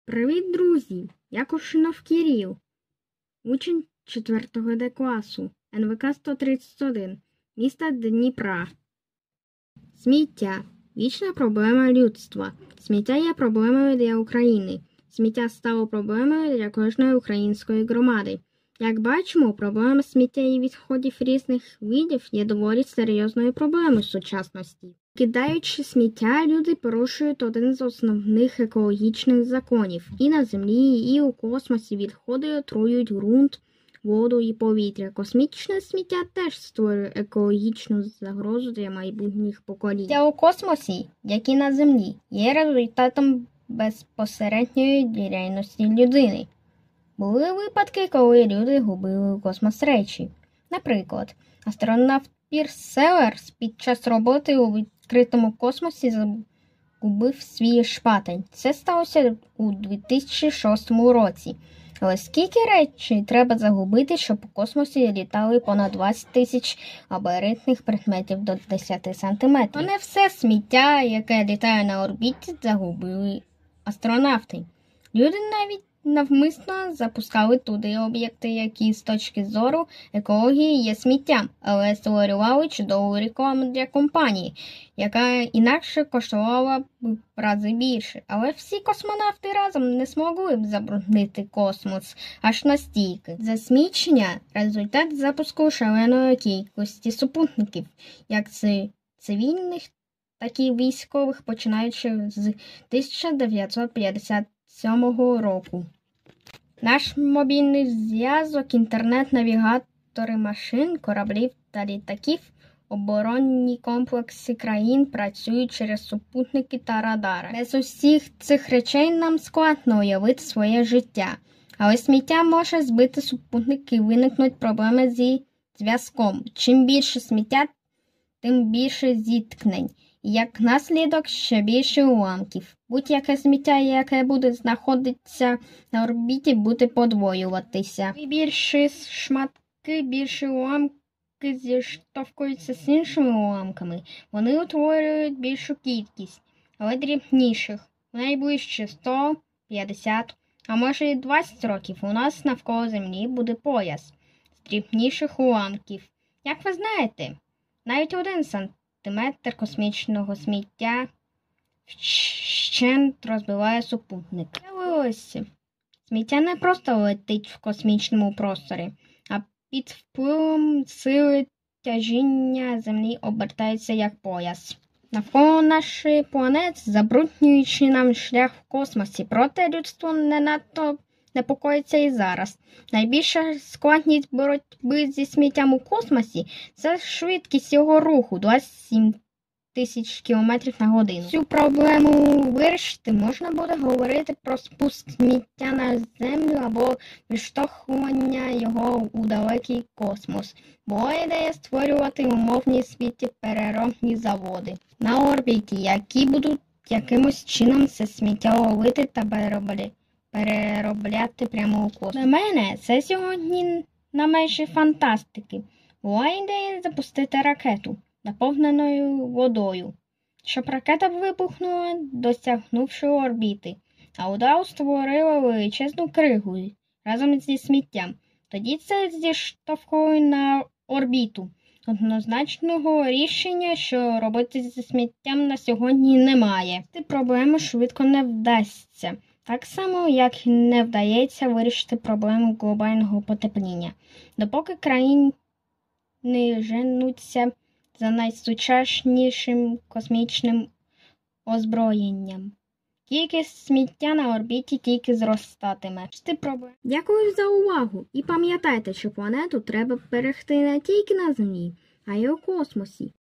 Привіт, друзі! Я Кушинов Кирил, учень 4 Д класу, НВК 131, міста Дніпра. Сміття – вічна проблема людства. Сміття є проблемою для України. Сміття стало проблемою для кожної української громади. Як бачимо, проблема сміття і відходів різних видів є доволі серйозною проблемою сучасності. Кидаючи сміття, люди порушують один з основних екологічних законів. І на землі, і у космосі відходи отруюють ґрунт, воду і повітря. Космічне сміття теж створює екологічну загрозу для майбутніх поколінь. Сміття у космосі, як і на землі, є результатом безпосередньої діяльності людини. Були випадки, коли люди губили у космос речі. Наприклад, астронавт Пірс Селерс під час роботи у відкритому космосі загубив свій шпатель. Це сталося у 2006 році. Але скільки речей треба загубити, щоб у космосі літали понад 20 тисяч габаритних предметів до 10 сантиметрів? То не все сміття, яке літає на орбіті, загубили астронавти. Люди навіть навмисно запускали туди об'єкти, які з точки зору екології є сміттям, але створювали чудову рекламу для компанії, яка інакше коштувала б в рази більше. Але всі космонавти разом не змогли б забруднити космос аж настільки. Засмічення – результат запуску шаленої кількості супутників, як цивільних, так і військових, починаючи з 1957 року. Наш мобільний зв'язок, інтернет, навігатори машин, кораблів та літаків, оборонні комплекси країн працюють через супутники та радари. Без усіх цих речей нам складно уявити своє життя. Але сміття може збити супутники і виникнуть проблеми зі зв'язком. Чим більше сміття, тим більше зіткнень. І як наслідок ще більше уламків. Будь-яке сміття, яке буде знаходитися на орбіті, буде подвоюватися. І більші шматки, більші уламки зіштовхуються з іншими уламками. Вони утворюють більшу кількість, але дрібніших. Найближче 100, 50, а може і 20 років у нас навколо Землі буде пояс з дрібніших уламків. Як ви знаєте, навіть 1 сантиметр космічного сміття вщент розбиває супутник. Сміття не просто летить в космічному просторі, а під впливом сили тяжіння Землі обертається як пояс навколо нашої планети, забруднюючи нам шлях в космосі. Проте людство не надто непокоїться і зараз. Найбільша складність боротьби зі сміттям у космосі – це швидкість його руху – 27 тисяч кілометрів на годину. Цю проблему вирішити можна буде говорити про спуск сміття на Землю або відштовхування його у далекий космос. Була ідея створювати умовні сміттєпереробні заводи на орбіті, які будуть якимось чином це сміття ловити та переробляти прямо у космос. Для мене це сьогодні на межі фантастики. Була ідея запустити ракету, наповненою водою, щоб ракета вибухнула, досягнувши орбіти, а удар створила величезну кригу разом зі сміттям. Тоді це зіштовхує на орбіту. Однозначного рішення, що робити зі сміттям, на сьогодні немає. Цю проблему швидко не вдасться. Так само, як і не вдається вирішити проблему глобального потепління. Допоки країни женуться за найсучаснішим космічним озброєнням, кількість сміття на орбіті тільки зростатиме. Дякую за увагу і пам'ятайте, що планету треба берегти не тільки на Землі, а й у космосі.